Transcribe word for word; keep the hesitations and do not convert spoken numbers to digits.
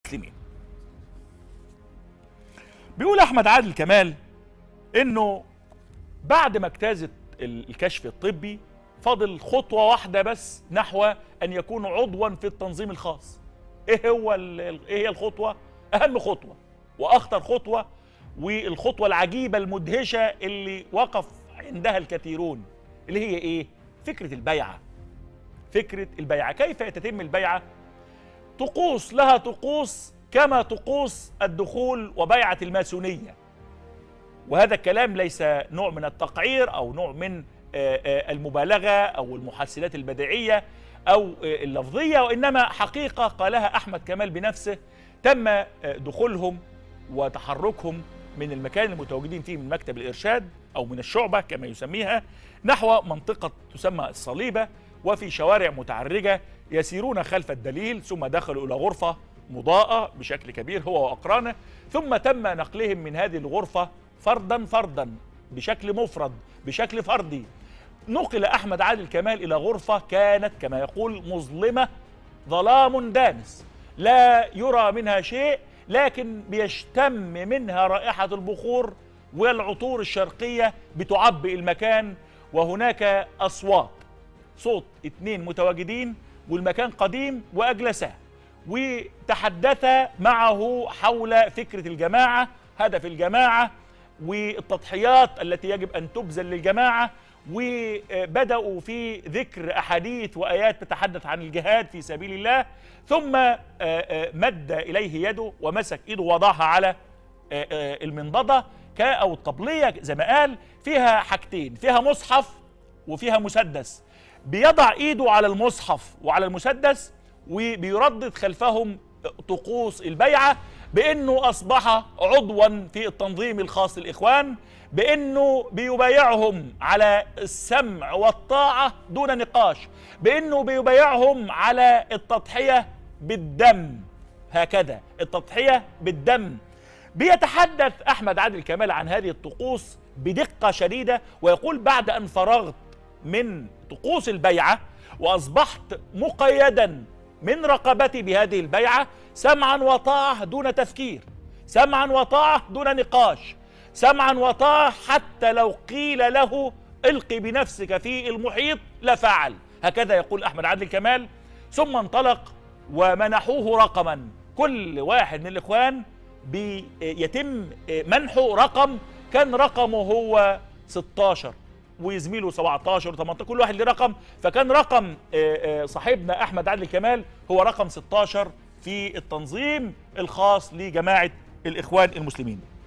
المسلمين. بيقول أحمد عادل كمال إنه بعد ما اجتازت الكشف الطبي فاضل خطوة واحدة بس نحو أن يكون عضوا في التنظيم الخاص. إيه هو إيه هي الخطوة؟ أهم خطوة وأخطر خطوة، والخطوة العجيبة المدهشة اللي وقف عندها الكثيرون، اللي هي إيه؟ فكرة البيعة. فكرة البيعة، كيف تتم البيعة؟ طقوس لها طقوس كما طقوس الدخول وبيعة الماسونية. وهذا الكلام ليس نوع من التقعير أو نوع من المبالغة أو المحسنات البديعية أو اللفظية، وإنما حقيقة قالها أحمد كمال بنفسه. تم دخولهم وتحركهم من المكان المتواجدين فيه من مكتب الإرشاد أو من الشعبة كما يسميها نحو منطقة تسمى الصليبة، وفي شوارع متعرجة يسيرون خلف الدليل، ثم دخلوا إلى غرفة مضاءة بشكل كبير هو وأقرانه، ثم تم نقلهم من هذه الغرفة فردا فردا بشكل مفرد بشكل فردي. نقل أحمد عادل كمال إلى غرفة كانت كما يقول مظلمة، ظلام دامس لا يرى منها شيء، لكن بيشتم منها رائحة البخور والعطور الشرقية بتعبئ المكان، وهناك أصوات، صوت اثنين متواجدين والمكان قديم، وأجلساه وتحدثا معه حول فكرة الجماعة، هدف الجماعة والتضحيات التي يجب أن تبذل للجماعة، وبدأوا في ذكر أحاديث وآيات تتحدث عن الجهاد في سبيل الله. ثم مد إليه يده ومسك إيده وضعها على المنضدة أو الطبلية زي ما قال، فيها حاجتين، فيها مصحف وفيها مسدس. بيضع إيده على المصحف وعلى المسدس وبيردد خلفهم طقوس البيعة بأنه أصبح عضوا في التنظيم الخاص للإخوان، بأنه بيبايعهم على السمع والطاعة دون نقاش، بأنه بيبايعهم على التضحية بالدم، هكذا التضحية بالدم. بيتحدث أحمد عادل كمال عن هذه الطقوس بدقة شديدة، ويقول بعد أن فرغت من طقوس البيعة وأصبحت مقيدا من رقبتي بهذه البيعة، سمعا وطاعة دون تفكير، سمعا وطاعة دون نقاش، سمعا وطاعة حتى لو قيل له القي بنفسك في المحيط لفعل، هكذا يقول أحمد عادل كمال. ثم انطلق ومنحوه رقما، كل واحد من الإخوان بيتم منحه رقم، كان رقمه هو ستاشر وزميله سبعتاشر وتمنتاشر، كل واحد له رقم، فكان رقم صاحبنا أحمد عادل كمال هو رقم ستاشر في التنظيم الخاص لجماعة الإخوان المسلمين.